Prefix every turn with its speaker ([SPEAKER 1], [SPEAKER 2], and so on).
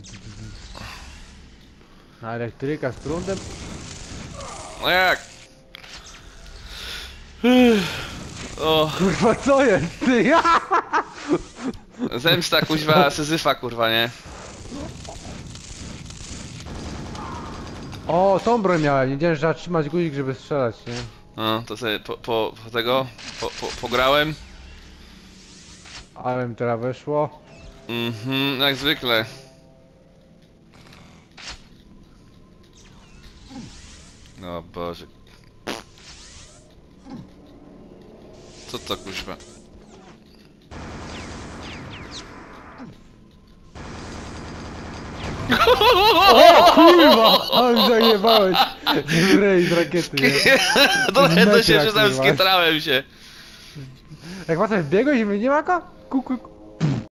[SPEAKER 1] Na elektryka z prądem?
[SPEAKER 2] No jak? O,
[SPEAKER 1] Kurwa, co jest, ty?
[SPEAKER 2] zemsta kuźwa Syzyfa, kurwa, nie?
[SPEAKER 1] O, tą broń miałem, nie wiedziałem, że trzeba trzymać guzik, żeby strzelać, nie?
[SPEAKER 2] No, to sobie pograłem.
[SPEAKER 1] Ale mi teraz weszło.
[SPEAKER 2] Jak zwykle. O Boże. Co to kuźwa?
[SPEAKER 1] Kurwa! Ale zajebałeś! Rej z rakiety, nie?
[SPEAKER 2] To się
[SPEAKER 1] Metra,
[SPEAKER 2] przyznam,
[SPEAKER 1] kurwa.
[SPEAKER 2] skietrałem się.
[SPEAKER 1] Jak facet wbiegłeś i mnie nie ma go? Kuk.